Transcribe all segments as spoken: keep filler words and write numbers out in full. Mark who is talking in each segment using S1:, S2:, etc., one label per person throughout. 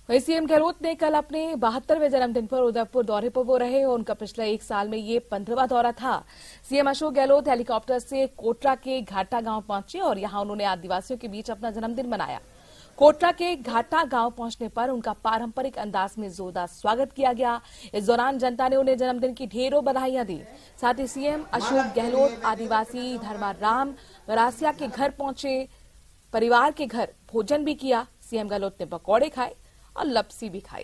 S1: वहीं सीएम गहलोत ने कल अपने बहत्तरवें जन्मदिन पर उदयपुर दौरे पर वो रहे और उनका पिछले एक साल में ये पंद्रहवां दौरा था। सीएम अशोक गहलोत हेलीकॉप्टर से कोटरा के घाटा गांव पहुंचे और यहां उन्होंने आदिवासियों के बीच अपना जन्मदिन मनाया। कोटरा के घाटा गांव पहुंचने पर उनका पारंपरिक अंदाज में जोरदार स्वागत किया गया। इस दौरान जनता ने उन्हें जन्मदिन की ढेरों बधाइयां दी। साथ ही सीएम अशोक गहलोत आदिवासी धर्माराम गरासिया के घर पहुंचे, परिवार के घर भोजन भी किया। सीएम गहलोत ने पकौड़े खाए और लपसी भी खाई।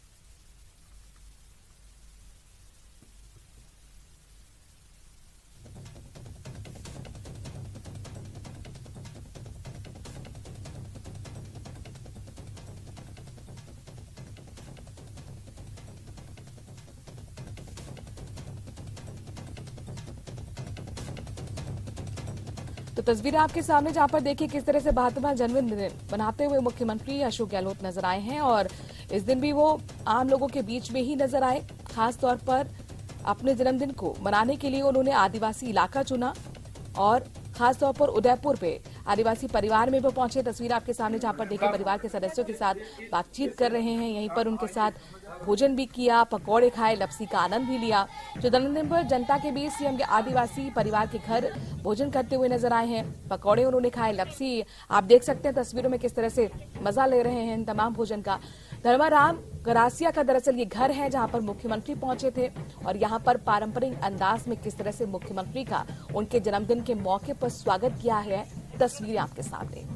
S1: तो तस्वीरें आपके सामने, जहां पर देखिए किस तरह से बहत्तरवां जन्मदिन मनाते हुए मुख्यमंत्री अशोक गहलोत नजर आए हैं और इस दिन भी वो आम लोगों के बीच में ही नजर आए। खास तौर पर अपने जन्मदिन को मनाने के लिए उन्होंने आदिवासी इलाका चुना और खास तौर पर उदयपुर पे आदिवासी परिवार में वो पहुंचे। तस्वीर आपके सामने, जहां पर देखिए परिवार के सदस्यों के साथ बातचीत कर रहे हैं। यहीं पर उनके साथ भोजन भी किया, पकौड़े खाए, लपसी का आनंद भी लिया। जो जन्मदिन पर जनता के बीच सीएम के आदिवासी परिवार के घर भोजन करते हुए नजर आए हैं। पकौड़े उन्होंने खाए, लपसी आप देख सकते हैं तस्वीरों में किस तरह से मजा ले रहे हैं इन तमाम भोजन का। धर्माराम गरासिया का दरअसल ये घर है जहां पर मुख्यमंत्री पहुंचे थे और यहां पर पारंपरिक अंदाज में किस तरह से मुख्यमंत्री का उनके जन्मदिन के मौके पर स्वागत किया है, तस्वीरें आपके सामने।